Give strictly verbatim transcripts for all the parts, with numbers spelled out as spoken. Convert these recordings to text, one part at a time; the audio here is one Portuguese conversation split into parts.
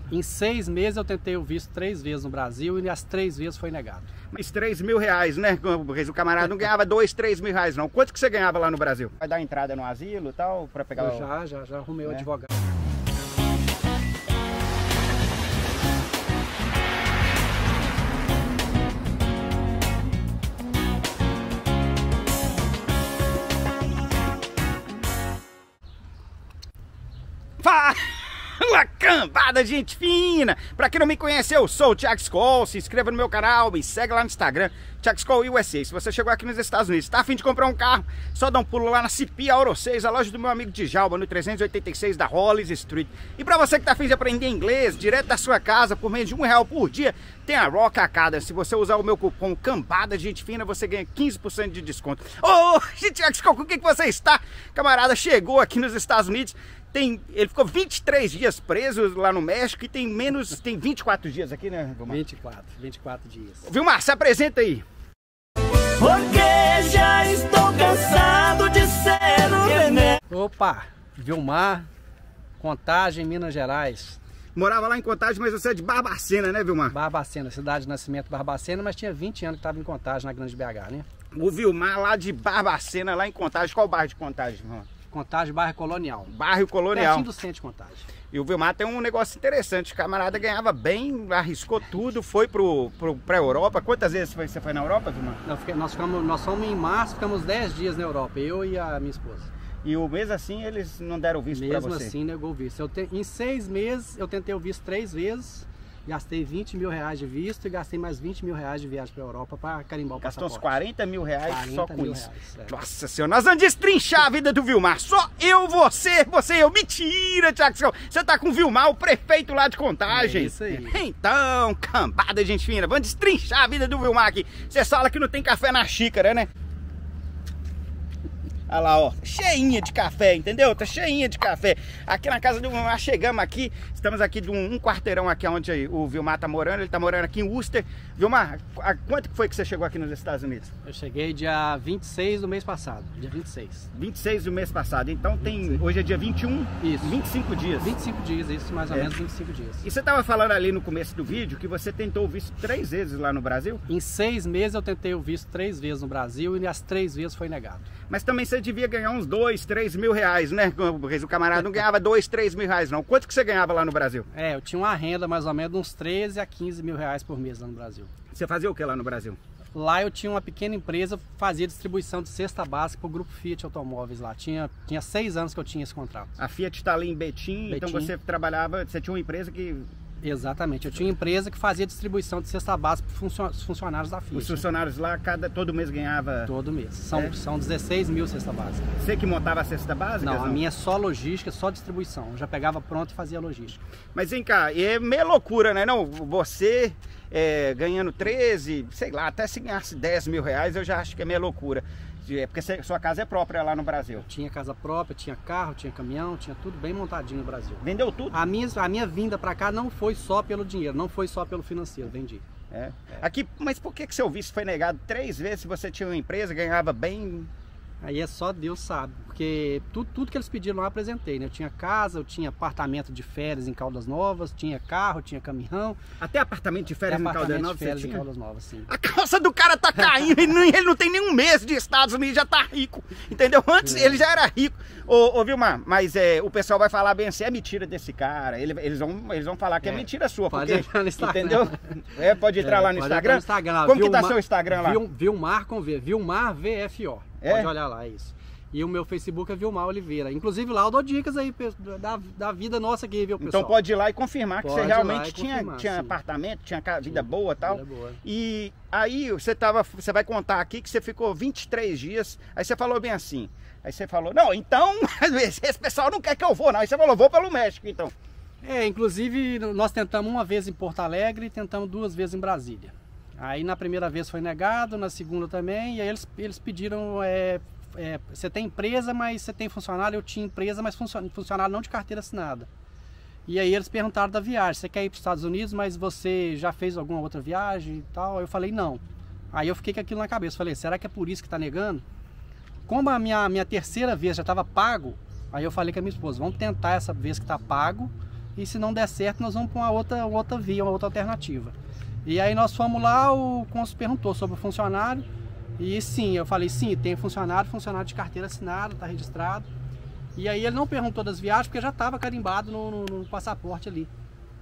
Em seis meses eu tentei o visto três vezes no Brasil e as três vezes foi negado. Mas três mil reais, né? O camarada não ganhava dois, três mil reais, não. Quanto que você ganhava lá no Brasil? Vai dar entrada no asilo e tal, pra pegar Eu o... já, já, já arrumei o É. advogado. Fala, cambada, gente fina! Pra quem não me conhece, eu sou o Thiago Skol. Se inscreva no meu canal, me segue lá no Instagram, Thiago Skol U S A. Se você chegou aqui nos Estados Unidos, tá a fim de comprar um carro, só dá um pulo lá na Cipia Euro seis, a loja do meu amigo Djalma, no trezentos e oitenta e seis da Hollis Street. E pra você que tá a fim de aprender inglês, direto da sua casa, por menos de um real por dia, tem a Rock Academy. Se você usar o meu cupom cambada, gente fina, você ganha quinze por cento de desconto. Ô, oh, Thiago Skol, com o que, que você está? Camarada chegou aqui nos Estados Unidos. Tem, ele ficou vinte e três dias preso lá no México e tem menos, tem vinte e quatro dias aqui, né, Vilmar? vinte e quatro, vinte e quatro dias. Vilmar, se apresenta aí. Porque já estou cansado de ser o neném. Opa, Vilmar, Contagem, Minas Gerais. Morava lá em Contagem, mas você é de Barbacena, né, Vilmar? Barbacena, cidade de nascimento Barbacena, mas tinha vinte anos que estava em Contagem, na Grande B H, né? O Vilmar lá de Barbacena, lá em Contagem. Qual bairro de Contagem, Vilmar? Contagem, bairro Colonial. Bairro Colonial. Pertinho do centro de Contagem. E o Vilmar tem um negócio interessante. O camarada ganhava bem, arriscou tudo, foi pro, pro, pra Europa. Quantas vezes você foi na Europa, Vilmar? Nós, fiquei, nós, ficamos, nós fomos em março, ficamos dez dias na Europa, eu e a minha esposa. E o mesmo assim eles não deram visto pra você? Mesmo assim negou o visto. Eu te, em seis meses eu tentei o visto três vezes, gastei vinte mil reais de visto e gastei mais vinte mil reais de viagem pra Europa para carimbar o Gastou uns passaporte. quarenta mil reais só com mil isso. reais, é. Nossa senhora, nós vamos destrinchar a vida do Vilmar. Só eu, você, você e eu. Mentira, Thiago. Você tá com o Vilmar, o prefeito lá de Contagem. É isso aí. Então, cambada, gente fina, vamos destrinchar a vida do Vilmar aqui. Você fala que não tem café na xícara, né? Olha lá, ó, cheinha de café, entendeu? Tá cheinha de café. Aqui na casa do Vilmar, chegamos aqui, estamos aqui de um, um quarteirão aqui onde o Vilmar tá morando, ele tá morando aqui em Worcester. Vilmar, a, quanto que foi que você chegou aqui nos Estados Unidos? Eu cheguei dia vinte e seis do mês passado, dia vinte e seis. vinte e seis do mês passado, então tem, hoje é dia vinte e um, Isso. vinte e cinco dias. vinte e cinco dias, isso, mais ou É. menos vinte e cinco dias. E você tava falando ali no começo do vídeo que você tentou o visto três vezes lá no Brasil, Em seis meses eu tentei o visto três vezes no Brasil e as três vezes foi negado. mas também você devia ganhar uns dois, três mil reais, né? O camarada não ganhava dois, três mil reais, não. Quanto que você ganhava lá no Brasil? É, eu tinha uma renda mais ou menos de uns treze a quinze mil reais por mês lá no Brasil. Você fazia o que lá no Brasil? Lá eu tinha uma pequena empresa, fazia distribuição de cesta básica para o grupo Fiat Automóveis lá. Tinha, tinha seis anos que eu tinha esse contrato. A Fiat está ali em Betim, então Betim. você trabalhava, você tinha uma empresa que Exatamente, eu tinha uma empresa que fazia distribuição de cesta básica para os funcionários da Fiat. os né? funcionários lá, cada, todo mês ganhava... Todo mês. São, É? são dezesseis mil cesta básica. Você que montava a cesta básica? Não, a minha é só logística, só distribuição. Eu já pegava pronto e fazia logística. Mas vem cá, e é meio loucura, né? Não, você é, ganhando treze, sei lá, até se ganhasse dez mil reais, eu já acho que é meio loucura. É porque você- sua casa é própria lá no Brasil. Tinha casa própria, tinha carro, tinha caminhão, tinha tudo bem montadinho no Brasil. Vendeu tudo? A minha, a minha vinda para cá não foi só pelo dinheiro, não foi só pelo financeiro, vendi. É. Aqui, mas por que que seu visto foi negado três vezes se você tinha uma empresa, ganhava bem? Aí é só Deus sabe, porque tudo, tudo que eles pediram lá eu apresentei, né? Eu tinha casa, eu tinha apartamento de férias em Caldas Novas, tinha carro, tinha caminhão. Até apartamento de férias até em Caldas apartamento Novas de você férias em tinha? Caldas Novas, sim. A calça do cara tá caindo, ele não, ele não tem nenhum mês de Estados Unidos, já tá rico, entendeu? Antes É. ele já era rico. Ô, ô Vilmar, mas é, o pessoal vai falar bem assim, é mentira desse cara, ele- eles, vão, eles vão falar que é, É. mentira sua, Pode porque, entrar no Instagram. entendeu? É, pode entrar É, lá no pode Instagram? entrar no Instagram lá, Como que tá Vilmar- seu Instagram lá? Vil- Vilmar com V, Vilmar V F O. É? Pode olhar lá, é isso. E o meu Facebook é Vilmar Oliveira. Inclusive lá eu dou dicas aí pe- da, da vida nossa aqui, viu, pessoal? Então pode ir lá e confirmar que Pode você ir lá realmente e tinha, confirmar, tinha sim. apartamento, tinha ca- vida boa e tal. Vida boa. E aí você tava, você vai contar aqui que você ficou vinte e três dias, aí você falou bem assim. Aí você falou, não, então, esse pessoal não quer que eu vou não. Aí você falou, vou pelo México então. É, inclusive nós tentamos uma vez em Porto Alegre e tentamos duas vezes em Brasília. Aí na primeira vez foi negado, na segunda também, e aí eles, eles pediram, é, é, você tem empresa, mas você tem funcionário, eu tinha empresa, mas funcio- funcionário não de carteira assinada. E aí eles perguntaram da viagem, você quer ir para os Estados Unidos, mas você já fez alguma outra viagem e tal? Aí eu falei, não. Aí eu fiquei com aquilo na cabeça, falei, será que é por isso que está negando? Como a minha, minha terceira vez já estava pago, aí eu falei com a minha esposa, vamos tentar essa vez que está pago, e se não der certo, nós vamos para uma outra, outra via, uma outra alternativa. E aí nós fomos lá, o cônsul perguntou sobre o funcionário, e sim, eu falei, sim, tem funcionário, funcionário de carteira assinada, está registrado. E aí ele não perguntou das viagens, porque já estava carimbado no, no, no passaporte ali.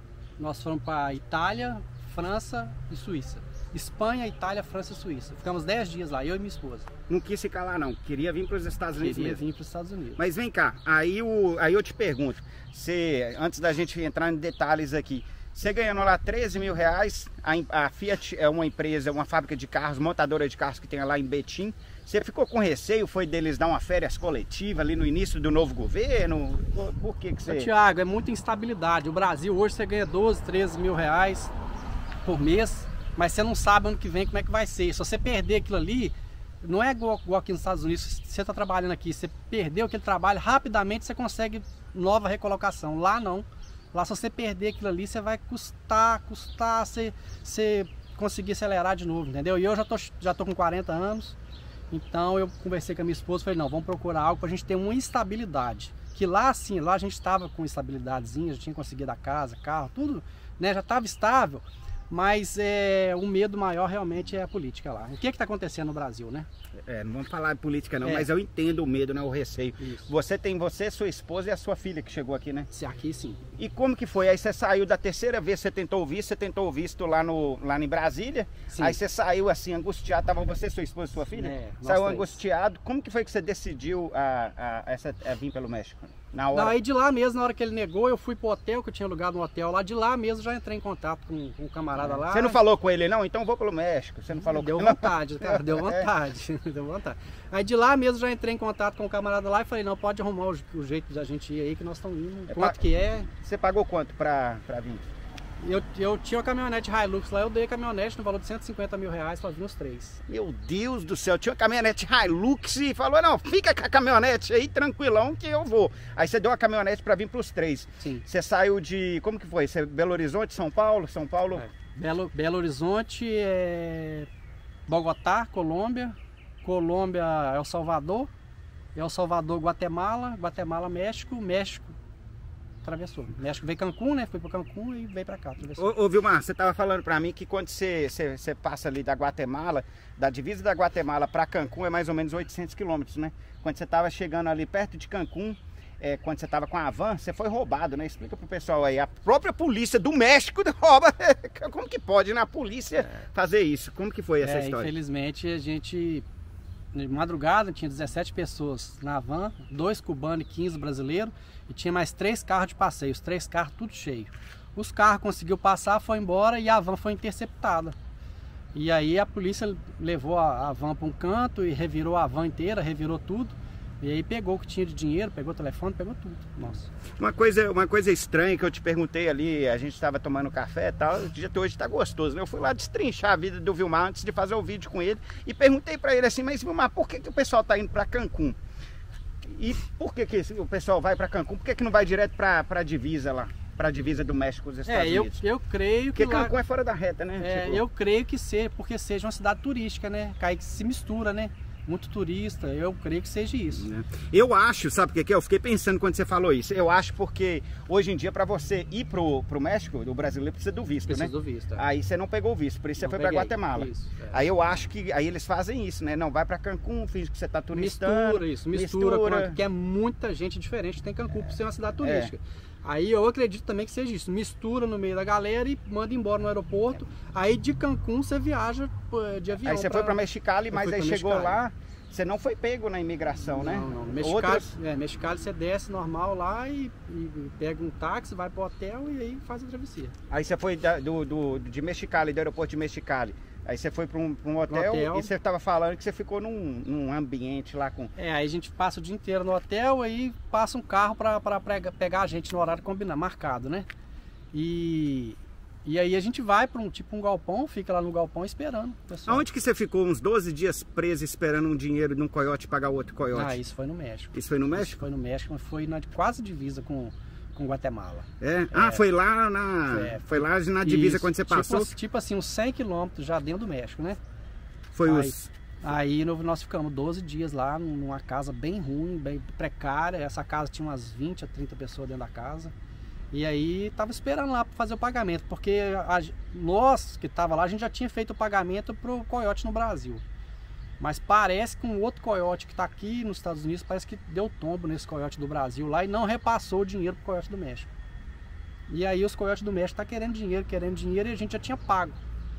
Nós fomos para Itália, França e Suíça. Espanha, Itália, França e Suíça. Ficamos dez dias lá, eu e minha esposa. Não quis ficar lá não, queria vir para os Estados Unidos Queria mesmo. vir para os Estados Unidos. Mas vem cá, aí, o, aí eu te pergunto, você, antes da gente entrar em detalhes aqui, você ganhando lá treze mil reais, a, a Fiat é uma empresa, uma fábrica de carros, montadora de carros que tem lá em Betim. Você ficou com receio, foi deles dar uma férias coletiva ali no início do novo governo? Por, por que que você... Tiago, é muita instabilidade. O Brasil hoje você ganha doze, treze mil reais por mês, mas você não sabe ano que vem como é que vai ser. Se você perder aquilo ali, não é igual, igual aqui nos Estados Unidos, você está trabalhando aqui, você perdeu aquele trabalho, rapidamente você consegue nova recolocação. Lá não. Lá se você perder aquilo ali, você vai custar, custar, você, você conseguir acelerar de novo, entendeu? E eu já tô, já tô com quarenta anos, então eu conversei com a minha esposa e falei, não, vamos procurar algo para a gente ter uma estabilidade. Que lá sim, lá a gente estava com estabilidadezinha, já tinha conseguido a casa, carro, tudo, né? Já estava estável, mas é, o medo maior realmente é a política lá. O que está acontecendo no Brasil, né? É, não vamos falar de política não, é. mas eu entendo o medo, né, o receio. Isso. Você tem você, sua esposa e a sua filha que chegou aqui, né? Se aqui sim. E como que foi? Aí você saiu da terceira vez, você tentou o visto, você tentou o visto lá, no, lá em Brasília. Sim. Aí você saiu assim, angustiado, tava você, sua esposa e sua filha? É, saiu três. Angustiado. Como que foi que você decidiu a, a, essa, a vir pelo México? Na hora? Não, aí de lá mesmo, na hora que ele negou, eu fui pro hotel, que eu tinha alugado um hotel lá, de lá mesmo já entrei em contato com, com um camarada lá. Você não falou com ele, não? Então vou pelo México. Você não falou deu com ele? Vontade, cara, deu vontade, deu vontade. Aí de lá mesmo já entrei em contato com o camarada lá e falei, não, pode arrumar o, o jeito de a gente ir aí, que nós estamos indo. É Quanto pra... que é? Você pagou quanto pra, pra vir? Eu, eu tinha uma caminhonete Hilux lá, eu dei a caminhonete no valor de cento e cinquenta mil reais para vir os três. Meu Deus do céu, tinha uma caminhonete Hilux e falou, não, fica com a caminhonete aí tranquilão que eu vou. Aí você deu a caminhonete para vir para os três. Sim. Você saiu de, como que foi? Você, Belo Horizonte, São Paulo? São Paulo? É. Belo, Belo Horizonte, é... Bogotá, Colômbia, Colômbia, El Salvador, El Salvador, Guatemala, Guatemala, México, México. Atravessou. México veio Cancún, né? Foi para Cancún e veio para cá. Atravessou. Ô, ô Vilmar, você tava falando para mim que quando você, você, você passa ali da Guatemala, da divisa da Guatemala para Cancún é mais ou menos oitocentos quilômetros, né? Quando você tava chegando ali perto de Cancún, é, quando você tava com a van, você foi roubado, né? Explica pro pessoal aí. A própria polícia do México rouba. Como que pode, né? A polícia é. fazer isso? Como que foi essa é, história? Infelizmente, a gente... De madrugada tinha dezessete pessoas na van, dois cubanos e quinze brasileiros, e tinha mais três carros de passeio, os três carros tudo cheio. Os carros conseguiu passar, foi embora e a van foi interceptada. E aí a polícia levou a, a van para um canto e revirou a van inteira, revirou tudo. E aí pegou o que tinha de dinheiro, pegou o telefone, pegou tudo. Nossa. Uma coisa, uma coisa estranha que eu te perguntei ali, a gente estava tomando café e tal, o dia de hoje tá gostoso, né? Eu fui lá destrinchar a vida do Vilmar antes de fazer o vídeo com ele e perguntei para ele assim, mas Vilmar, por que, que o pessoal tá indo para Cancún? E por que, que o pessoal vai para Cancún? Por que, que não vai direto para a divisa lá? Para a divisa do México com os Estados é, eu, Unidos? eu creio que Porque lá... Cancún é fora da reta, né? É, tipo... Eu creio que seja, porque seja uma cidade turística, né? Que aí se mistura, né? Muito turista, eu creio que seja isso. Eu acho, sabe o que que é? Eu fiquei pensando quando você falou isso. Eu acho porque hoje em dia para você ir pro, pro México, o brasileiro precisa do visto, precisa né? do visto. É. Aí você não pegou o visto, por isso não você foi para Guatemala. Isso, é. Aí eu acho que aí eles fazem isso, né? Não, vai para Cancún, finge que você tá turistando. Mistura isso, mistura, mistura. Porque é muita gente diferente, tem Cancún por ser uma cidade turística. É. Aí eu acredito também que seja isso, mistura no meio da galera e manda embora no aeroporto. Aí de Cancún você viaja de avião. Aí você pra... foi para Mexicali, mas aí chegou Mexicali. lá, você não foi pego na imigração, não, né? Não, não. No Mexicali, Outras... é, Mexicali você desce normal lá e, e pega um táxi, vai pro hotel e aí faz a travessia. Aí você foi da, do, do, de Mexicali, do aeroporto de Mexicali. Aí você foi para um, um hotel, hotel e você estava falando que você ficou num, num ambiente lá com... É, aí a gente passa o dia inteiro no hotel, aí passa um carro para pegar a gente no horário combinado, marcado, né? E, e aí a gente vai para um tipo um galpão, fica lá no galpão esperando. Pessoal. Aonde que você ficou uns doze dias preso esperando um dinheiro de um coiote pagar o outro coiote? Ah, isso foi no México. Isso foi no México? Isso foi no México, mas foi na quase divisa com... com Guatemala. É? Ah, é. foi lá na é, foi lá na divisa isso, quando você passou? Tipo, tipo assim, uns cem quilômetros já dentro do México, né? Foi aí, os... Aí nós ficamos doze dias lá numa casa bem ruim, bem precária. Essa casa tinha umas vinte a trinta pessoas dentro da casa. E aí tava esperando lá para fazer o pagamento, porque a, nós que tava lá, a gente já tinha feito o pagamento pro coiote no Brasil. Mas parece que um outro coiote que está aqui nos Estados Unidos, parece que deu tombo nesse coiote do Brasil lá e não repassou o dinheiro pro coiote do México. E aí os coiotes do México tá querendo dinheiro, querendo dinheiro e a gente já tinha pago.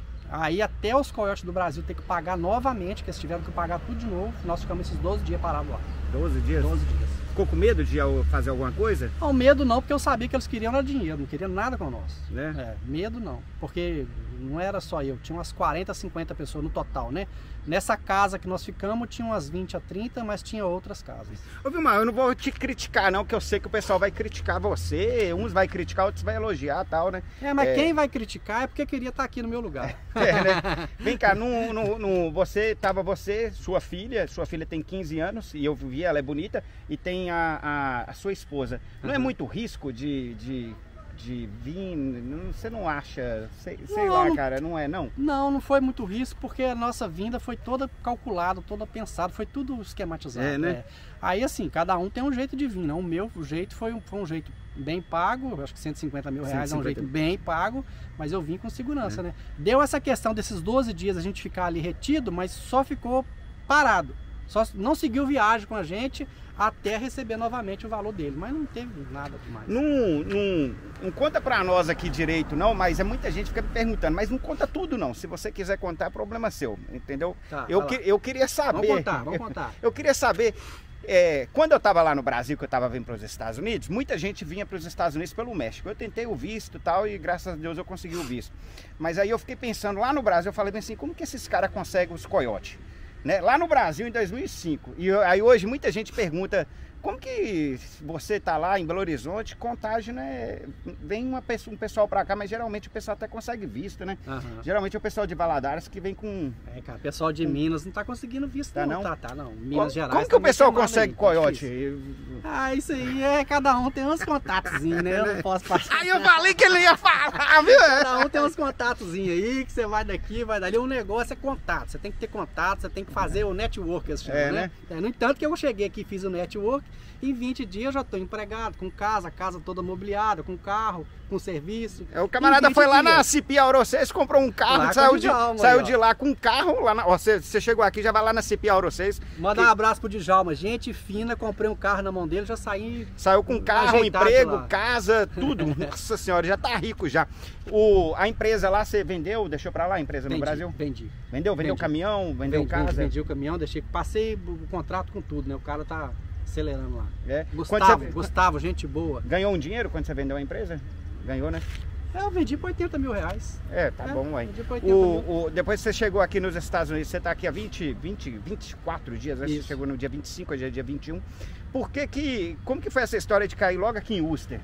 Aí até os coiotes do Brasil ter que pagar novamente, que eles tiveram que pagar tudo de novo, nós ficamos esses doze dias parados lá. doze dias? doze dias. Ficou com medo de fazer alguma coisa? Não, medo não, porque eu sabia que eles queriam era dinheiro, não queriam nada com nós. Né? É, medo não, porque não era só eu, tinha umas quarenta, cinquenta pessoas no total, né? Nessa casa que nós ficamos, tinha umas vinte a trinta, mas tinha outras casas. Ô Vilmar, eu não vou te criticar não, que eu sei que o pessoal vai criticar você, uns vai criticar, outros vai elogiar e tal, né? É, mas é... quem vai criticar é porque queria estar aqui no meu lugar. É, né? Vem cá, no, no, no, você, tava você, sua filha, sua filha tem quinze anos, e eu vi, ela é bonita, e tem a, a, a sua esposa. Não uhum. é muito risco de... de... de vir, não, você não acha, sei, sei não, lá, não, cara, não é não? Não, não foi muito risco, porque a nossa vinda foi toda calculada, toda pensada, foi tudo esquematizado. É, né? É. Aí assim, cada um tem um jeito de vir, né? O meu jeito foi um, foi um jeito bem pago, acho que cento e cinquenta mil reais cento e cinquenta. É um jeito bem pago, mas eu vim com segurança, é. né? Deu essa questão desses doze dias a gente ficar ali retido, mas só ficou parado. Só não seguiu viagem com a gente até receber novamente o valor dele, mas não teve nada demais. Não, não, não conta pra nós aqui direito não, mas é muita gente fica me perguntando, mas não conta tudo não, se você quiser contar, problema seu, entendeu? Tá, eu, que, eu queria saber... Vamos contar, vamos contar. Eu queria saber, é, quando eu tava lá no Brasil, que eu tava vindo para os Estados Unidos, muita gente vinha para os Estados Unidos pelo México. Eu tentei o visto e tal, e graças a Deus eu consegui o visto. Mas aí eu fiquei pensando, lá no Brasil, eu falei bem assim, como que esses caras conseguem os coiotes? Né? Lá no Brasil em dois mil e cinco, e aí hoje muita gente pergunta como que você tá lá em Belo Horizonte, Contagem, né? Vem uma pessoa, um pessoal pra cá, mas geralmente o pessoal até consegue visto, né? Uhum. Geralmente é o pessoal de Valadares que vem com... É, cara, o pessoal de Minas não tá conseguindo visto tá, não, não? Tá, tá, não. Minas como, Gerais... Como que o pessoal consegue aí, coiote? Ah, isso aí é, cada um tem uns contatozinhos, né? Eu não posso passar. Aí eu falei que ele ia falar, viu? Cada um tem uns contatozinhos aí, que você vai daqui, vai dali. O negócio é contato, você tem que ter contato, você tem que fazer o network, eles chamam, é, né? né? É, no entanto que eu cheguei aqui e fiz o network, em vinte dias eu já estou empregado, com casa, casa toda mobiliada, com carro, com serviço. É, o camarada foi lá dias. na C P Auro seis, comprou um carro, lá saiu, de, Djalma, saiu de lá com um carro, lá na, ó, você, você chegou aqui, já vai lá na C P Auro seis. Manda que... um abraço pro Djalma, gente fina, comprei um carro na mão dele, já saí... Saiu com carro, emprego, lá. Casa, tudo. Nossa senhora, já tá rico já. O, a empresa lá, você vendeu, deixou pra lá a empresa vendi, no Brasil? Vendi. Vendeu? Vendeu o caminhão, vendeu vendi, casa? Vendi, vendi o caminhão, deixei, passei o contrato com tudo, né? O cara tá acelerando lá. É. Gustavo, você... Gustavo, gente boa. Ganhou um dinheiro quando você vendeu a empresa? Ganhou, né? É, eu vendi por oitenta mil reais. É, tá é, bom aí. O, o, depois que você chegou aqui nos Estados Unidos, você tá aqui há vinte, vinte, vinte e quatro dias, né? Você chegou no dia vinte e cinco, hoje é dia vinte e um. Por que que, como que foi essa história de cair logo aqui em Worcester?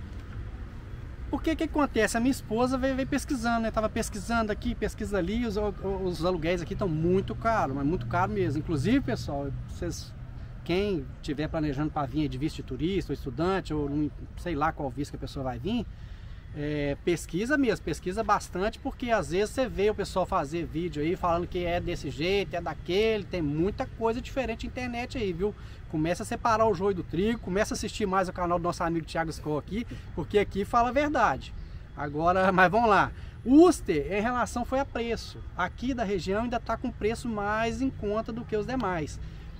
Porque o que acontece? A minha esposa veio, veio pesquisando, né? Tava pesquisando aqui, pesquisa ali, os, os aluguéis aqui estão muito caros, mas muito caro mesmo. Inclusive, pessoal, vocês... Quem estiver planejando para vir de visto de turista ou estudante, ou não sei lá qual visto que a pessoa vai vir, é, pesquisa mesmo, pesquisa bastante, porque às vezes você vê o pessoal fazer vídeo aí falando que é desse jeito, é daquele, tem muita coisa diferente na internet aí, viu? Começa a separar o joio do trigo, começa a assistir mais o canal do nosso amigo Thiago Skol aqui, porque aqui fala a verdade. Agora, mas vamos lá. Worcester, em relação foi a preço. Aqui da região ainda está com preço mais em conta do que os demais.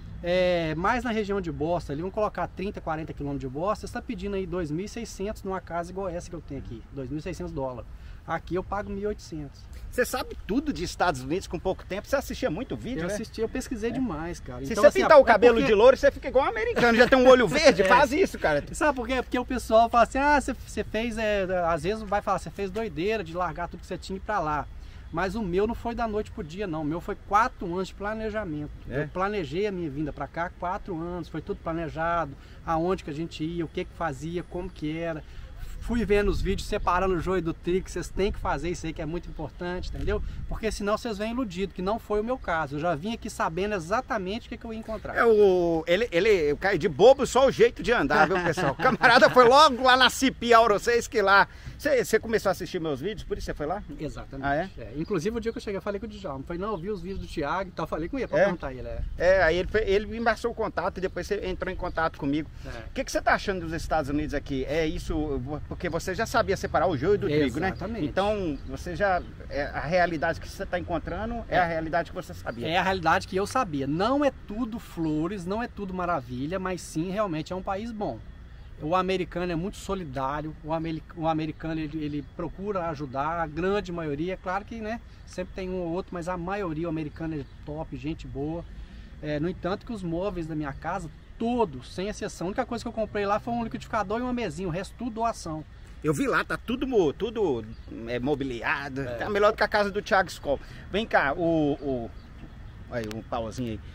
É, mais na região de Boston, ali, vamos colocar trinta, quarenta quilômetros de Boston, você está pedindo aí dois mil e seiscentos numa casa igual essa que eu tenho aqui, dois mil e seiscentos dólares. Aqui eu pago mil e oitocentos. Você sabe tudo de Estados Unidos com pouco tempo, você assistia muito vídeo, eu né? Eu assisti, eu pesquisei é. demais, cara. Se então, você assim, pintar a, o cabelo é porque... de louro, você fica igual um americano, já tem um olho verde, é. Faz isso, cara. Sabe por quê? Porque o pessoal fala assim, ah, você, você fez, é, às vezes vai falar, você fez doideira de largar tudo que você tinha e ir pra lá. Mas o meu não foi da noite pro dia, não. O meu foi quatro anos de planejamento. É? Eu planejei a minha vinda para cá quatro anos, foi tudo planejado, aonde que a gente ia, o que que fazia, como que era. Fui vendo os vídeos, separando o joio do trigo, vocês têm que fazer isso aí que é muito importante, entendeu? Porque senão vocês vêm iludidos, que não foi o meu caso. Eu já vim aqui sabendo exatamente o que, que eu ia encontrar. É, o, ele, ele cai de bobo só o jeito de andar, viu, pessoal? O camarada foi logo lá na C P Auro seis, que lá... Você, você começou a assistir meus vídeos, por isso você foi lá? Exatamente. Ah, é? É. Inclusive o dia que eu cheguei, eu falei com o Djalma. Falei, não, eu vi os vídeos do Thiago e tal, falei com ele, pra é? perguntar ele. É, é aí ele, ele me embaçou o contato e depois você entrou em contato comigo. O é. que, que você tá achando dos Estados Unidos aqui? É isso... Porque você já sabia separar o joio do trigo, né? Exatamente. Então, você já... É, a realidade que você está encontrando é, é a realidade que você sabia. É a realidade que eu sabia. Não é tudo flores, não é tudo maravilha, mas sim, realmente é um país bom. O americano é muito solidário, o, amer, o americano ele, ele procura ajudar, a grande maioria, claro que né, sempre tem um ou outro, mas a maioria, o americano é top, gente boa. É, no entanto que os móveis da minha casa, todos, sem exceção, a única coisa que eu comprei lá foi um liquidificador e uma mesinha, o resto tudo doação. Eu vi lá, tá tudo, tudo é, mobiliado, é. Tá melhor do que a casa do Thiago Skol. Vem cá, o... o aí, um pauzinho aí.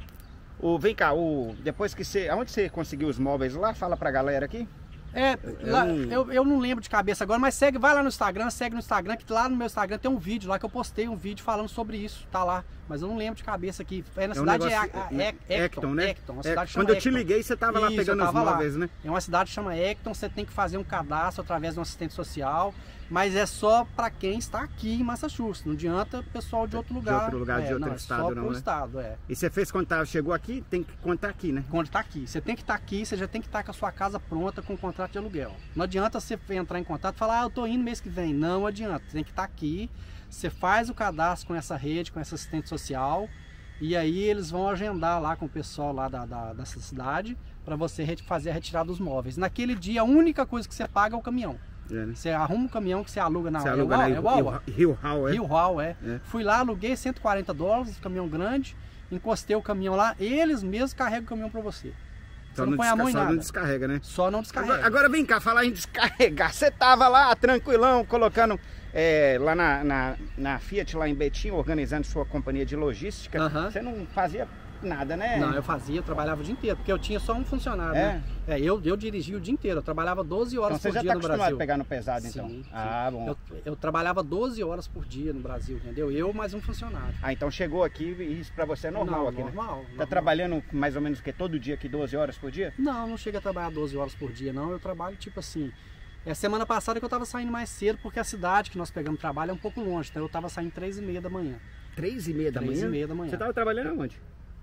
O, vem cá, o, depois que você... Aonde você conseguiu os móveis lá? Fala pra galera aqui. É, lá, eu, eu não lembro de cabeça agora, mas segue, vai lá no Instagram, segue no Instagram, que lá no meu Instagram tem um vídeo lá que eu postei um vídeo falando sobre isso, tá lá. Mas eu não lembro de cabeça aqui. É na é um cidade negócio, de é, é, Ecton, né? Ecton, uma cidade é, chama quando eu te Ecton. liguei, você estava lá Isso, pegando os móveis, lá. né? É uma cidade que chama Ecton, você tem que fazer um cadastro através de um assistente social, mas é só para quem está aqui em Massachusetts. Não adianta o pessoal de outro lugar. De outro lugar, é, de outro não, estado, é só não, pro né? estado, é. E você fez quando tá, chegou aqui, tem que contar aqui, né? Quando está aqui. Você tem que estar tá aqui, você já tem que estar tá com a sua casa pronta com o contrato de aluguel. Não adianta você entrar em contato e falar, ah, eu tô indo mês que vem. Não adianta, você tem que estar tá aqui, você faz o cadastro com essa rede, com essa assistente social, e aí eles vão agendar lá com o pessoal lá da, da, dessa cidade para você fazer a retirada dos móveis. Naquele dia, a única coisa que você paga é o caminhão. É, né? Você arruma um caminhão que você aluga na você aluga na Rio Hall, é? Rio Hall, é. é. Fui lá, aluguei cento e quarenta dólares, caminhão grande, encostei o caminhão lá, eles mesmos carregam o caminhão para você. Você só não põe a mão em nada. Só não descarrega, né? Só não descarrega. Agora, agora vem cá, falar em descarregar. Você tava lá, tranquilão, colocando é, lá na, na, na Fiat, lá em Betim, organizando sua companhia de logística. Uh-huh. Você não fazia nada, né? Não, eu fazia, eu trabalhava o dia inteiro, porque eu tinha só um funcionário, é? né? É, eu, eu dirigia o dia inteiro, eu trabalhava doze horas então, por dia tá no Brasil. Você já está acostumado a pegar no pesado, então? Sim, ah, sim. bom. Eu, eu trabalhava doze horas por dia no Brasil, entendeu? Eu mais um funcionário. Ah, então chegou aqui e isso pra você é normal não, aqui, normal, né? normal. Tá trabalhando mais ou menos o que? Todo dia aqui, doze horas por dia? Não, não chega a trabalhar doze horas por dia, não. Eu trabalho tipo assim... É semana passada que eu tava saindo mais cedo, porque a cidade que nós pegamos trabalho é um pouco longe, então eu tava saindo três e meia da manhã. Três e meia da manhã? Três e meia da manhã. Você tava trabalhando aonde?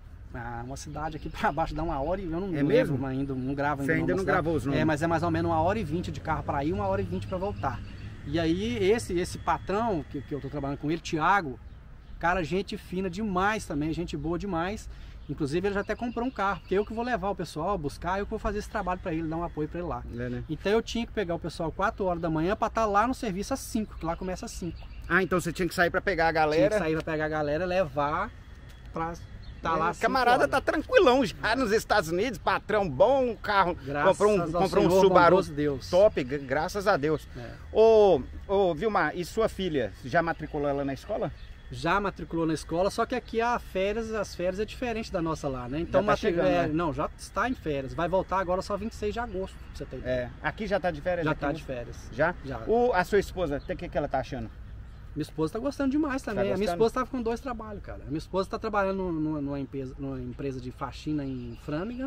Ah, uma cidade aqui pra baixo dá uma hora e eu não, é não mesmo? lembro ainda, não gravo ainda. Você ainda não gravou os nomes? É, mas é mais ou menos uma hora e vinte de carro para ir, uma hora e vinte para voltar. E aí esse esse patrão que, que eu tô trabalhando com ele, Thiago, cara, gente fina demais também, gente boa demais. Inclusive ele já até comprou um carro, porque eu que vou levar o pessoal, buscar, eu que vou fazer esse trabalho para ele, dar um apoio para ele lá. É, né? Então eu tinha que pegar o pessoal quatro horas da manhã para estar lá no serviço às cinco, que lá começa às cinco. Ah, então você tinha que sair para pegar a galera? Tinha que sair para pegar a galera, levar para tá lá. O camarada tá tranquilão já nos Estados Unidos, patrão bom, carro, graças comprou um, comprou um Subaru Deus. top, graças a Deus. É. Ô, ô, Vilmar, e sua filha, já matriculou ela na escola? Já matriculou na escola, só que aqui a férias, as férias é diferente da nossa lá, né? Então, já tá chegando, é, né? Não, já está em férias, vai voltar agora só vinte e seis de agosto, pra você ter ideia. É, aqui já tá de férias? Já aqui, tá né? de férias. Já? Já. O, a sua esposa, o que, que ela tá achando? Minha esposa tá gostando demais também. Tá a minha esposa tava com dois trabalhos, cara. A minha esposa tá trabalhando numa, numa, empresa, numa empresa de faxina em Framingham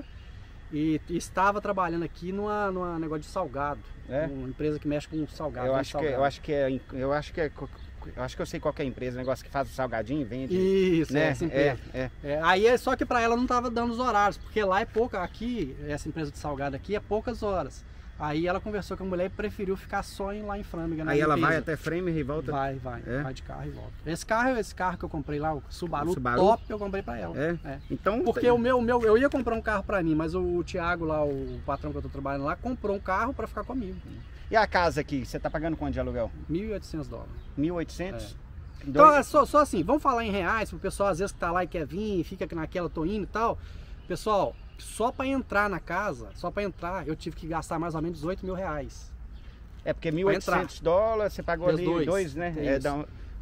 e, e estava trabalhando aqui numa, numa negócio de salgado. É? Uma empresa que mexe com salgado. Eu acho, salgado. Que, eu acho que é. Eu acho que é. Eu acho que eu sei qual que é a empresa, negócio que faz o salgadinho e vende. Isso, né? é essa empresa. É, é. É, aí é só que para ela não tava dando os horários, porque lá é pouca, aqui, essa empresa de salgado aqui é poucas horas. Aí ela conversou com a mulher e preferiu ficar só em, lá em Framingham. Aí ela limpeza. Vai até Framingham e volta? Vai, vai, é? vai de carro e volta. Esse carro, esse carro que eu comprei lá, o Subaru, o Subaru? top, eu comprei para ela. É? é. Então, porque tem... o meu, meu, eu ia comprar um carro para mim, mas o, o Thiago lá, o patrão que eu tô trabalhando lá, comprou um carro para ficar comigo. E a casa aqui, você tá pagando quanto de aluguel? mil e oitocentos dólares. mil e oitocentos? É. Então, é só, só assim, vamos falar em reais, pro pessoal às vezes que tá lá e quer vir, fica naquela, tô indo e tal. Pessoal, só para entrar na casa, só para entrar, eu tive que gastar mais ou menos dezoito mil reais. É porque mil e oitocentos dólares, você pagou ali dois, dois né? É, dá um...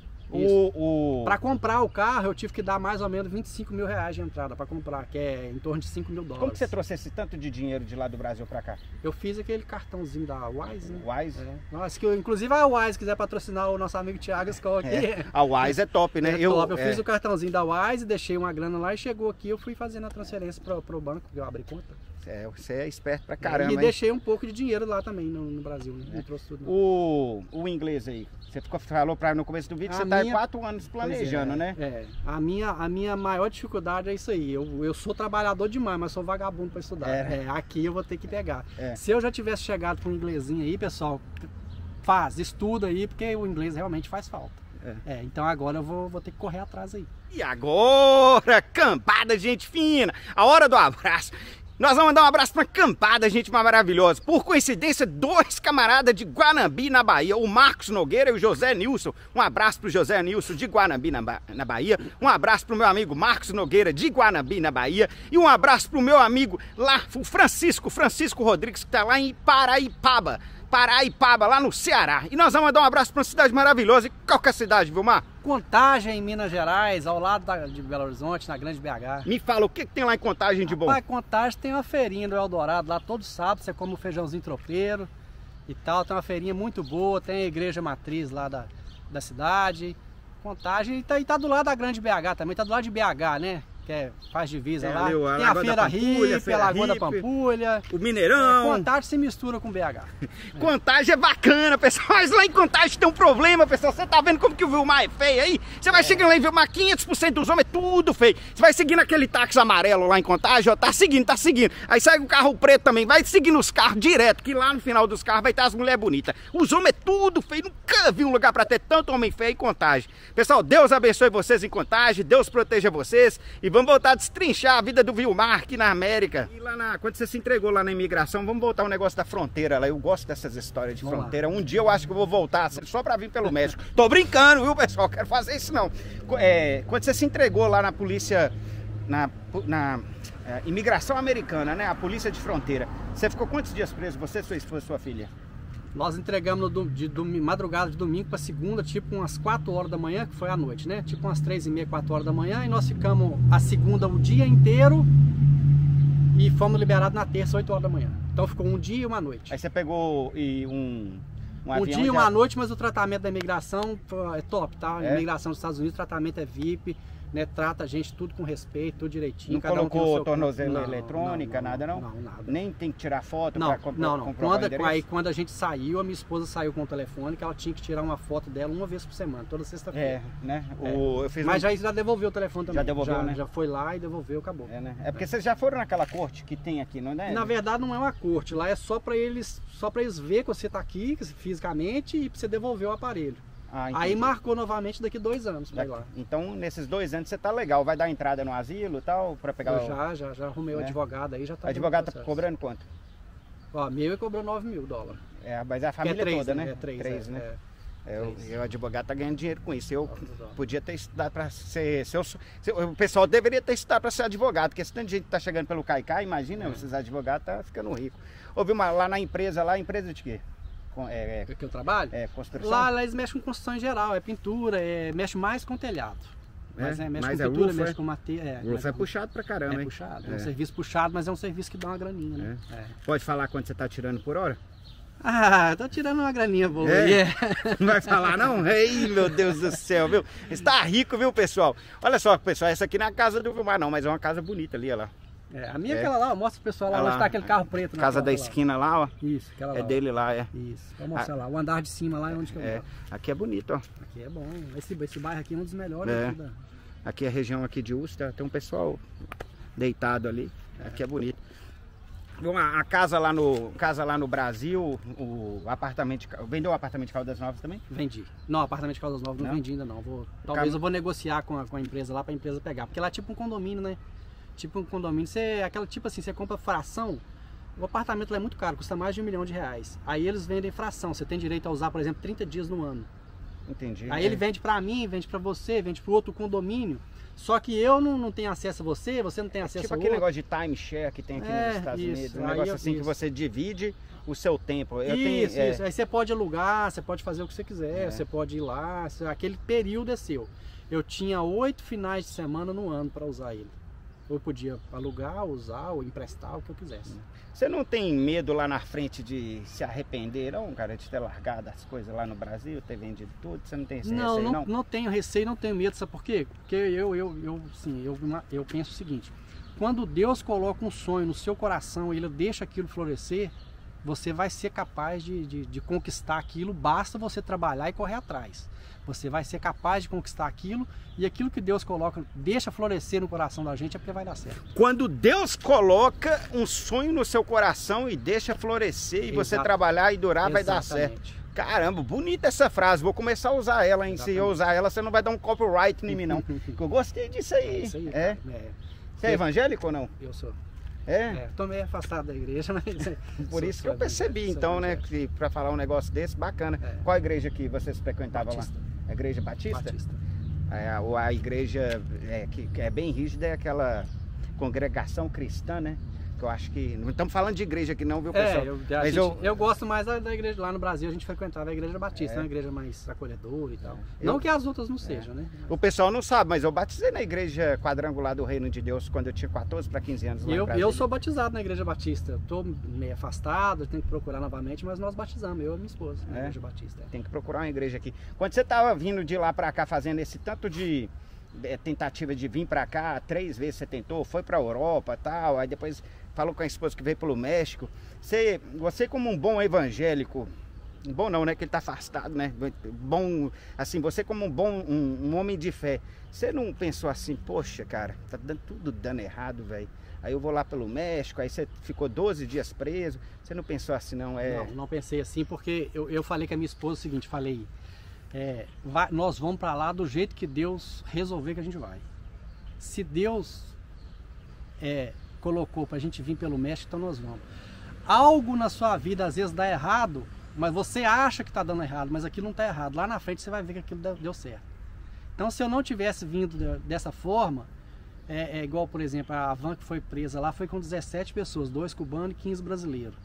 O, o... Para comprar o carro, eu tive que dar mais ou menos vinte e cinco mil reais de entrada para comprar, que é em torno de cinco mil dólares. Como que você trouxe esse tanto de dinheiro de lá do Brasil para cá? Eu fiz aquele cartãozinho da Wise, né? Wise? É. Nossa, que eu, inclusive a Wise quiser patrocinar o nosso amigo Thiago Skol aqui. É. A Wise é top, né? É eu top. eu é... fiz o cartãozinho da Wise, deixei uma grana lá e chegou aqui, eu fui fazendo a transferência para o banco, eu abri conta. É, você é esperto pra caramba, E hein? deixei um pouco de dinheiro lá também no, no Brasil, né? Não trouxe tudo. Não. O, o inglês aí, você ficou, falou pra mim no começo do vídeo, A você tá minha- há quatro anos planejando, Pois é, né? É. A minha, a minha maior dificuldade é isso aí. Eu, eu sou trabalhador demais, mas sou vagabundo para estudar. É. É, aqui eu vou ter que pegar. É. Se eu já tivesse chegado com um inglesinho aí, pessoal, faz, estuda aí, porque o inglês realmente faz falta. É. É, então agora eu vou, vou ter que correr atrás aí. E agora, campada de gente fina, a hora do abraço. Nós vamos mandar um abraço pra campada, gente maravilhosa. Por coincidência, dois camaradas de Guanambi, na Bahia, o Marcos Nogueira e o José Nilson. Um abraço pro José Nilson de Guanambi, na, ba na Bahia. Um abraço pro meu amigo Marcos Nogueira de Guanambi, na Bahia. E um abraço pro meu amigo lá, o Francisco, Francisco Rodrigues, que tá lá em Paraipaba. Paraipaba, lá no Ceará. E nós vamos mandar um abraço pra uma cidade maravilhosa. E qual que é a cidade, Vilmar? Contagem, em Minas Gerais, ao lado da, de Belo Horizonte, na Grande B H. Me fala, o que, que tem lá em Contagem de bom? Rapaz, Contagem tem uma feirinha do Eldorado lá todo sábado, você come um feijãozinho tropeiro e tal. Tem uma feirinha muito boa, tem a igreja matriz lá da, da cidade. Contagem, e tá, e tá do lado da Grande B H também, tá do lado de B H, né? Que é, faz divisa É, lá. ali, a tem a Lagoa Feira da Pampulha, Hippie, Feira a Lagoa da Hippie, Pampulha. O Mineirão. É, Contagem se mistura com B H. Contagem é bacana, pessoal, mas lá em Contagem tem um problema, pessoal. Você tá vendo como que o Vilmar é feio aí? Você vai é. chegando lá em Vilmar, quinhentos por cento dos homens é tudo feio. Você vai seguindo aquele táxi amarelo lá em Contagem, ó, tá seguindo, tá seguindo. Aí sai o carro preto também, vai seguindo os carros direto, que lá no final dos carros vai ter as mulheres bonitas. Os homens é tudo feio, nunca vi um lugar pra ter tanto homem feio em Contagem. Pessoal, Deus abençoe vocês em Contagem, Deus proteja vocês e vamos voltar a destrinchar a vida do Vilmar aqui na América. E lá na, quando você se entregou lá na imigração, vamos voltar ao negócio da fronteira lá. Eu gosto dessas histórias de vamos fronteira. Lá. Um dia eu acho que eu vou voltar só pra vir pelo México. Tô brincando, viu, pessoal? Quero fazer isso não. É, quando você se entregou lá na polícia, na, na é, imigração americana, né? A polícia de fronteira. Você ficou quantos dias preso? Você, sua esposa, sua filha? Nós entregamos no, de, de madrugada de domingo para segunda, tipo umas quatro horas da manhã, que foi à noite, né? Tipo umas três e meia, quatro horas da manhã, e nós ficamos a segunda o dia inteiro e fomos liberados na terça, oito horas da manhã. Então ficou um dia e uma noite. Aí você pegou e um... Um, um dia e uma já... noite, mas o tratamento da imigração é top, tá? A é? imigração dos Estados Unidos, o tratamento é V I P, né? Trata a gente tudo com respeito, tudo direitinho. Não cada colocou um tornozela não, eletrônica, não, nada não? Não, nada. Nem tem que tirar foto não, para Não, não. Quando, aí, quando a gente saiu, a minha esposa saiu com o telefone, que ela tinha que tirar uma foto dela uma vez por semana, toda sexta-feira. É, né? É. O, eu fiz Mas um... já, já devolveu o telefone também. Já devolveu, já, né? Já foi lá e devolveu, acabou. É, né? É porque é. vocês já foram naquela corte que tem aqui, não é? Na verdade não é uma corte, lá é só para eles, só para eles ver que você está aqui fisicamente e para você devolver o aparelho. Ah, aí marcou novamente daqui dois anos para ir lá. Então nesses dois anos você tá legal, vai dar entrada no asilo e tal, para pegar eu o... Já, já, já arrumei o né? advogado aí, já tá. O advogado tá cobrando quanto? Ó, meu cobrou nove mil dólares. É, mas a família é três, toda, né? É três, três é, né? É. É, o, o advogado tá ganhando dinheiro com isso. Eu podia ter estudado para ser, ser, ser. O pessoal deveria ter estudado para ser advogado, porque esse tanto de gente tá chegando pelo Caicai, imagina, é. esses advogados tá ficando ricos. Ouviu lá na empresa, lá, empresa de quê? É, é, que eu trabalho? É, construção? Lá, lá eles mexem com construção em geral, é pintura, é, mexe mais com telhado. Mas é, é mexe mas com pintura, é mexe com matéria. É, o é, é puxado pra caramba, é hein? Puxado, é. é um serviço puxado, mas é um serviço que dá uma graninha, né? É. É. Pode falar quanto você tá tirando por hora? Ah, tô tirando uma graninha boa. É? Yeah. Não vai falar não? Ei, meu Deus do céu, viu? Está rico, viu, pessoal? Olha só, pessoal, essa aqui não é a casa do Vilmar não, mas é uma casa bonita ali, olha lá. É, a minha é aquela lá, mostra pro pessoal lá, lá onde tá aquele carro preto. Casa da esquina lá, ó. Isso, aquela lá. É dele lá, é. Isso, vou mostrar ah, lá. O andar de cima lá é onde que eu é. moro. Aqui é bonito, ó. Aqui é bom. Esse, esse bairro aqui é um dos melhores. É. Aqui, da... aqui é a região aqui de Usta, tem um pessoal deitado ali. É. Aqui é bonito. Uma, a casa lá no casa lá no Brasil, o apartamento, vendeu o apartamento de Caldas Novas também? Vendi. Não, apartamento de Caldas Novas não, não vendi ainda não. Vou, talvez Cam... eu vou negociar com a, com a empresa lá, para a empresa pegar, porque lá é tipo um condomínio, né? Tipo um condomínio, você aquela tipo assim, você compra fração. O apartamento lá é muito caro, custa mais de um milhão de reais. Aí eles vendem fração, você tem direito a usar, por exemplo, trinta dias no ano. Entendi. Aí é. ele vende para mim, vende para você, vende para outro condomínio. Só que eu não, não tenho acesso a você, você não tem acesso tipo a aquele outro. negócio de timeshare que tem aqui é, nos Estados isso. Unidos. Um aí negócio eu, assim isso. que você divide o seu tempo. Eu isso, tenho, isso. É... Aí você pode alugar, você pode fazer o que você quiser, é. você pode ir lá. Aquele período é seu. Eu tinha oito finais de semana no ano para usar ele. Eu podia alugar, usar ou emprestar, o que eu quisesse. Você não tem medo lá na frente de se arrepender, não, cara, de ter largado as coisas lá no Brasil, ter vendido tudo? Você não tem esse não, receio, não? não? Não tenho receio, não tenho medo, sabe por quê? Porque eu, eu, eu, assim, eu, eu penso o seguinte, quando Deus coloca um sonho no seu coração e Ele deixa aquilo florescer, você vai ser capaz de, de, de conquistar aquilo, basta você trabalhar e correr atrás. Você vai ser capaz de conquistar aquilo, e aquilo que Deus coloca, deixa florescer no coração da gente, é porque vai dar certo. Quando Deus coloca um sonho no seu coração e deixa florescer, e Exato. Você trabalhar e durar, Exatamente. Vai dar certo. Caramba, bonita essa frase, vou começar a usar ela, hein? Se eu usar ela, você não vai dar um copyright em mim, não. Eu gostei disso aí. É, isso aí, é. é. Você é evangélico ou não? Eu sou. É? É, tô meio afastado da igreja, mas... Por isso que eu percebi, então, né, que para falar um negócio desse, bacana. É. Qual igreja que vocês frequentavam lá? A igreja Batista? Batista. É, a, a igreja é, que, que é bem rígida é aquela congregação cristã, né? Que eu acho que... Não estamos falando de igreja aqui não, viu, pessoal? É, eu, Mas gente, eu... eu gosto mais da, da igreja. Lá no Brasil a gente frequentava a igreja Batista, é. Uma igreja mais acolhedora e tal. Eu... Não que as outras não sejam, é. Né? O pessoal não sabe, mas eu batizei na igreja quadrangular do Reino de Deus quando eu tinha quatorze para quinze anos lá eu, em Brasília. Eu sou batizado na igreja Batista. Eu tô meio afastado, tenho que procurar novamente, mas nós batizamos, eu e minha esposa, na é. igreja Batista. É. Tem que procurar uma igreja aqui. Quando você estava vindo de lá para cá fazendo esse tanto de... tentativa de vir para cá, três vezes você tentou, foi para a Europa e tal, aí depois falou com a esposa que veio pelo México. Você, você como um bom evangélico, bom não, né, que ele tá afastado, né, bom, assim, você como um bom, um, um homem de fé, você não pensou assim, poxa, cara, tá dando, tudo dando errado, velho, aí eu vou lá pelo México, aí você ficou doze dias preso, você não pensou assim, não? É... Não, não pensei assim, porque eu, eu falei com a minha esposa o seguinte, falei... É, vai, nós vamos para lá do jeito que Deus resolver que a gente vai. Se Deus é, colocou para a gente vir pelo México, então nós vamos. Algo na sua vida às vezes dá errado, mas você acha que está dando errado, mas aquilo não está errado. Lá na frente você vai ver que aquilo deu, deu certo. Então se eu não tivesse vindo de, dessa forma, é, é igual por exemplo a van que foi presa lá, foi com dezessete pessoas, dois cubanos e quinze brasileiros.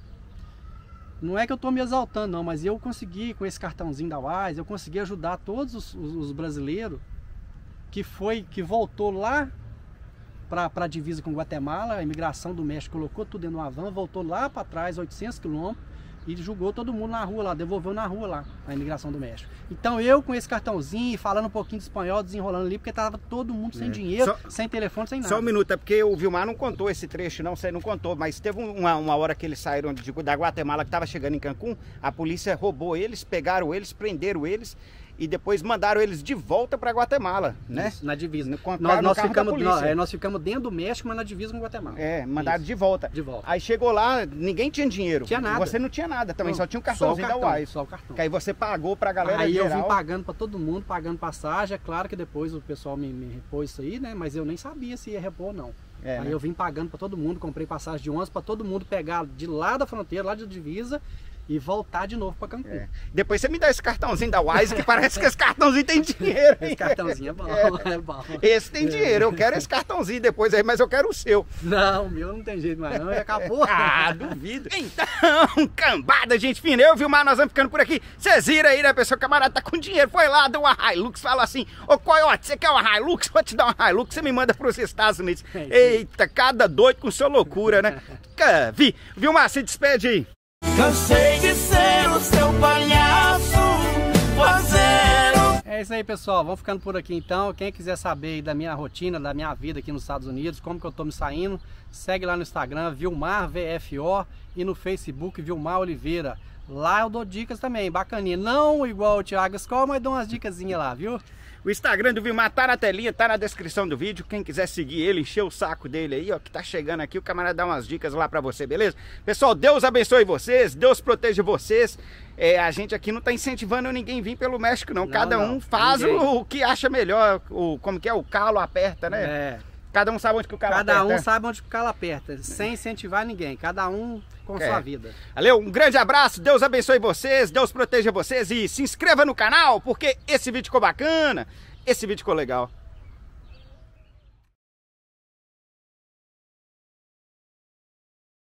Não é que eu estou me exaltando não, mas eu consegui com esse cartãozinho da Wise, eu consegui ajudar todos os, os, os brasileiros que foi, que voltou lá para a divisa com Guatemala, a imigração do México colocou tudo dentro de uma van, voltou lá para trás, oitocentos quilômetros, e julgou todo mundo na rua lá, devolveu na rua lá, a imigração do México. Então eu com esse cartãozinho, falando um pouquinho de espanhol, desenrolando ali, porque tava todo mundo sem é. dinheiro, só, sem telefone, sem nada. Só um minuto, é porque o Vilmar não contou esse trecho, não, você não contou, mas teve uma, uma hora que eles saíram de, da Guatemala, que estava chegando em Cancún, a polícia roubou eles, pegaram eles, prenderam eles, e depois mandaram eles de volta para Guatemala, né? Isso, na divisa. No, nós, nós, ficamos, nós, é, nós ficamos dentro do México, mas na divisa com Guatemala. É, mandaram de volta. de volta. Aí chegou lá, ninguém tinha dinheiro. Tinha nada. Você não tinha nada também, não, só tinha um cartãozinho só o cartão, da Wise. Só o cartão. Que aí você pagou pra galera aí geral. Aí eu vim pagando para todo mundo, pagando passagem. É claro que depois o pessoal me, me repôs isso aí, né? Mas eu nem sabia se ia repor ou não. É, aí né? eu vim pagando para todo mundo, comprei passagem de ônibus para todo mundo pegar de lá da fronteira, lá de divisa, e voltar de novo para Cancún. É. Depois você me dá esse cartãozinho da Wise, que parece que esse cartãozinho tem dinheiro. Esse cartãozinho é bom, é, é bom. Esse tem dinheiro, eu quero esse cartãozinho depois aí, mas eu quero o seu. Não, o meu não tem jeito mais não, e acabou. Ah, duvido. Então, cambada, gente fina, eu, Vilmar, nós vamos ficando por aqui. Vocês viram aí, né, pessoal? O camarada tá com dinheiro, foi lá, deu uma Hilux, fala assim, ô Coyote, você quer uma Hilux? Vou te dar uma Hilux, você me manda pros Estados Unidos. Eita, cada doido com sua loucura, né? Vi, Vilmar, se despede aí. Cansei de ser o seu palhaço, fazer o... É isso aí, pessoal, vamos ficando por aqui então. Quem quiser saber da minha rotina, da minha vida aqui nos Estados Unidos, como que eu tô me saindo, segue lá no Instagram, Vilmar V F O, e no Facebook, Vilmar Oliveira. Lá eu dou dicas também, bacaninha. Não igual o Thiago Escola, mas dou umas dicasinhas lá, viu? O Instagram do Vilmar tá na telinha, tá na descrição do vídeo. Quem quiser seguir ele, encher o saco dele aí, ó, que tá chegando aqui, o camarada dá umas dicas lá pra você, beleza? Pessoal, Deus abençoe vocês, Deus proteja vocês. É, a gente aqui não tá incentivando ninguém vir pelo México, não. não Cada não, um faz o, o que acha melhor, o, como que é, o calo aperta, né? É. Cada um sabe onde que o calo Cada aperta. Cada um sabe onde que o calo aperta, sem incentivar ninguém. Cada um com é. sua vida. Valeu, um grande abraço, Deus abençoe vocês, Deus proteja vocês e se inscreva no canal, porque esse vídeo ficou bacana, esse vídeo ficou legal.